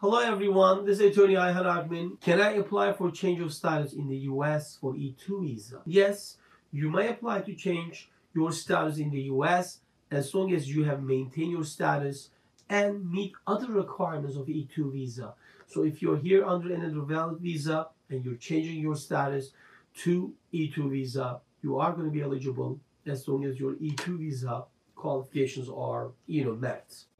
Hello everyone, this is attorney Ogmen. Can I apply for change of status in the US for E2 visa? Yes, you may apply to change your status in the US as long as you have maintained your status and meet other requirements of E2 visa. So if you're here under another valid visa and you're changing your status to E2 visa, you are going to be eligible as long as your E2 visa qualifications are, met.